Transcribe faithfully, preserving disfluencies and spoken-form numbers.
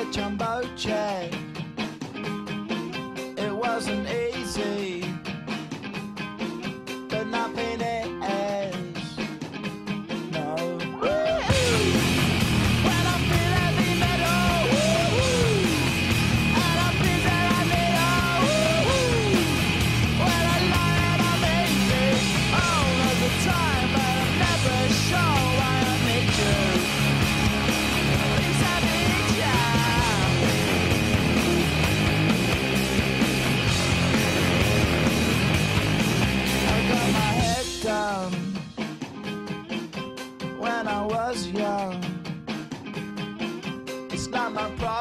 a jumbo jet. It wasn't easy, but nothing is. No. When I feel heavy metal, and I feel that I need all. When I lie and I'm easy all of the time, but I'm never sure why I need you. Because I need you. I got my head down when I was young. It's not my problem.